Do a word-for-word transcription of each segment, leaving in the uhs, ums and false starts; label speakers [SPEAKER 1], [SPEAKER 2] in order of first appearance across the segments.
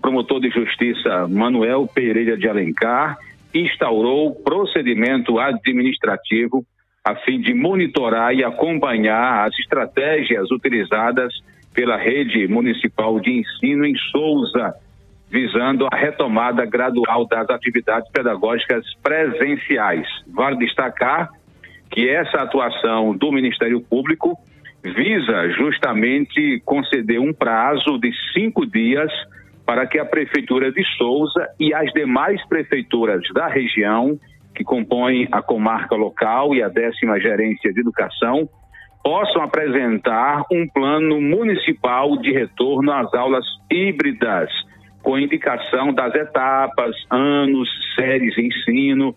[SPEAKER 1] promotor de justiça Manuel Pereira de Alencar instaurou procedimento administrativo a fim de monitorar e acompanhar as estratégias utilizadas pela Rede Municipal de Ensino em Souza, visando a retomada gradual das atividades pedagógicas presenciais. Vale destacar que essa atuação do Ministério Público visa justamente conceder um prazo de cinco dias para que a Prefeitura de Souza e as demais prefeituras da região, que compõem a comarca local e a décima Gerência de Educação, possam apresentar um plano municipal de retorno às aulas híbridas, com indicação das etapas, anos, séries de ensino,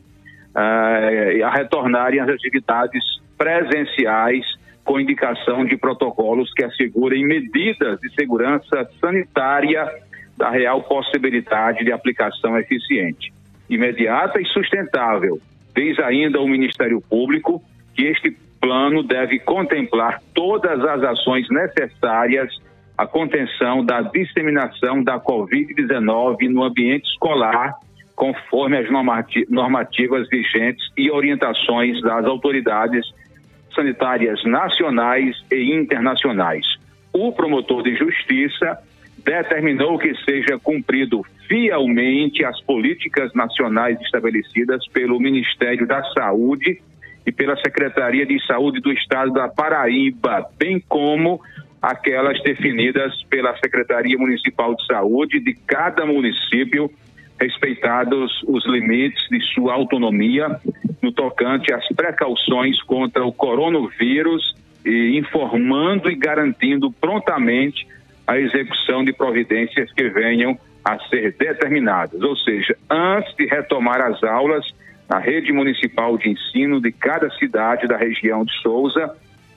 [SPEAKER 1] uh, a retornarem às atividades presenciais, com indicação de protocolos que assegurem medidas de segurança sanitária da real possibilidade de aplicação eficiente, imediata e sustentável. Diz ainda o Ministério Público que este plano deve contemplar todas as ações necessárias à contenção da disseminação da covid dezenove no ambiente escolar, conforme as normativas vigentes e orientações das autoridades sanitárias nacionais e internacionais. O promotor de justiça determinou que seja cumprido fielmente as políticas nacionais estabelecidas pelo Ministério da Saúde e pela Secretaria de Saúde do Estado da Paraíba, bem como aquelas definidas pela Secretaria Municipal de Saúde de cada município, respeitados os limites de sua autonomia no tocante às precauções contra o coronavírus e informando e garantindo prontamente a execução de providências que venham a ser determinadas. Ou seja, antes de retomar as aulas na rede municipal de ensino de cada cidade da região de Souza,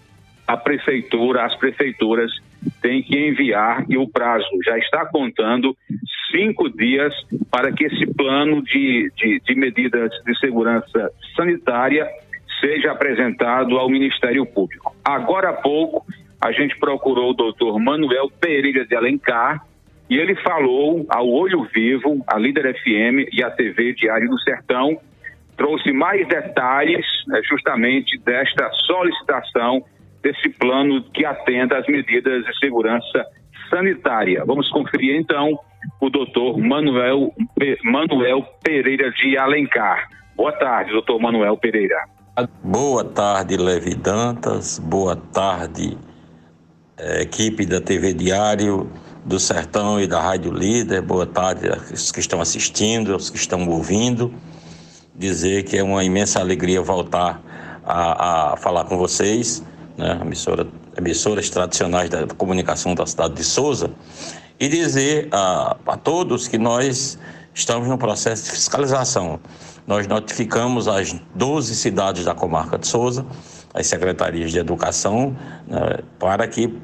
[SPEAKER 1] a prefeitura, as prefeituras têm que enviar, e o prazo já está contando, cinco dias para que esse plano de, de, de medidas de segurança sanitária seja apresentado ao Ministério Público. Agora há pouco, a gente procurou o doutor Manuel Pereira de Alencar e ele falou ao Olho Vivo, a Líder F M e a T V Diário do Sertão, trouxe mais detalhes, né, justamente desta solicitação desse plano que atenda às medidas de segurança sanitária. Vamos conferir então o doutor Manuel, Manuel Pereira de Alencar. Boa tarde, doutor Manuel Pereira.
[SPEAKER 2] Boa tarde, Levi Dantas. Boa tarde, equipe da T V Diário do Sertão e da Rádio Líder. Boa tarde aos que estão assistindo, aos que estão ouvindo. Dizer que é uma imensa alegria voltar a, a falar com vocês, né? Emissora, emissoras tradicionais da comunicação da cidade de Souza, e dizer a, a todos que nós estamos no processo de fiscalização. Nós notificamos as doze cidades da comarca de Souza, as secretarias de educação, né, para que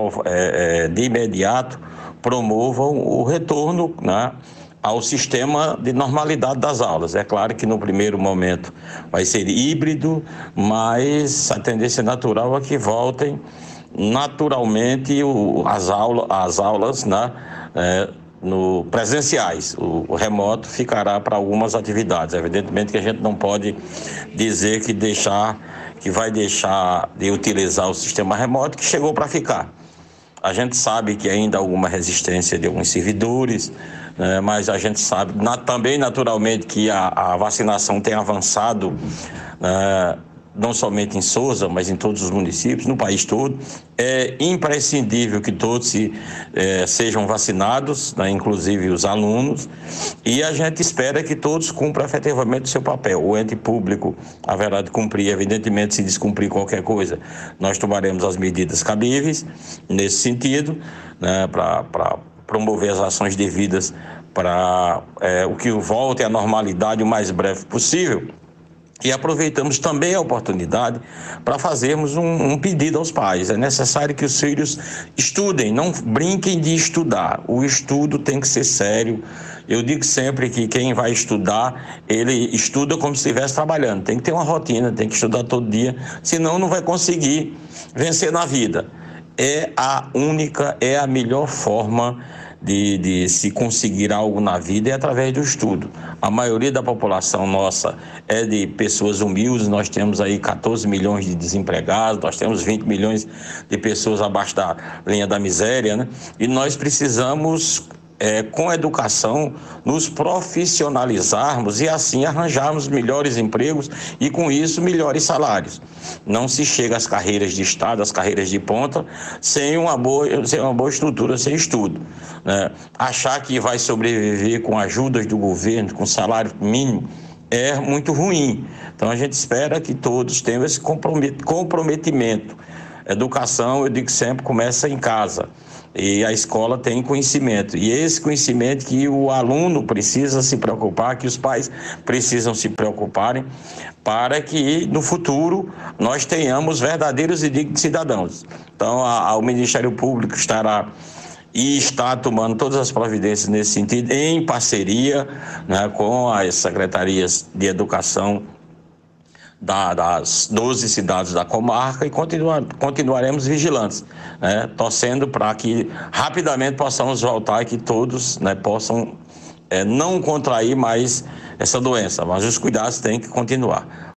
[SPEAKER 2] é, de imediato promovam o retorno, né, ao sistema de normalidade das aulas. É claro que no primeiro momento vai ser híbrido, mas a tendência natural é que voltem naturalmente o, as, aula, as aulas, né, é, no, presenciais. O, o remoto ficará para algumas atividades. Evidentemente que a gente não pode dizer que, deixar, que vai deixar de utilizar o sistema remoto, que chegou para ficar. A gente sabe que ainda há alguma resistência de alguns servidores, né, mas a gente sabe na, também naturalmente que a, a vacinação tem avançado, né, não somente em Souza, mas em todos os municípios, no país todo. É imprescindível que todos se, é, sejam vacinados, né, inclusive os alunos, e a gente espera que todos cumpram efetivamente o seu papel. O ente público haverá de cumprir, evidentemente, se descumprir qualquer coisa, nós tomaremos as medidas cabíveis nesse sentido, né, para promover as ações devidas para é, o que volte à normalidade o mais breve possível. E aproveitamos também a oportunidade para fazermos um, um pedido aos pais. É necessário que os filhos estudem, não brinquem de estudar. O estudo tem que ser sério. Eu digo sempre que quem vai estudar, ele estuda como se estivesse trabalhando. Tem que ter uma rotina, tem que estudar todo dia, senão não vai conseguir vencer na vida. É a única, é a melhor forma de, de se conseguir algo na vida é através do estudo. A maioria da população nossa é de pessoas humildes, nós temos aí quatorze milhões de desempregados, nós temos vinte milhões de pessoas abaixo da linha da miséria, né? E nós precisamos, é, com a educação, nos profissionalizarmos e assim arranjarmos melhores empregos e com isso melhores salários. Não se chega às carreiras de Estado, às carreiras de ponta, sem uma boa, sem uma boa estrutura, sem estudo, né? Achar que vai sobreviver com ajudas do governo, com salário mínimo, é muito ruim. Então a gente espera que todos tenham esse comprometimento. Educação, eu digo sempre, começa em casa. E a escola tem conhecimento. E esse conhecimento que o aluno precisa se preocupar, que os pais precisam se preocuparem, para que no futuro nós tenhamos verdadeiros e dignos cidadãos. Então, a, a, o Ministério Público estará e está tomando todas as providências nesse sentido, em parceria, né, com as secretarias de educação Da, das doze cidades da comarca, e continua, continuaremos vigilantes, né, torcendo para que rapidamente possamos voltar e que todos, né, possam é, não contrair mais essa doença, mas os cuidados têm que continuar.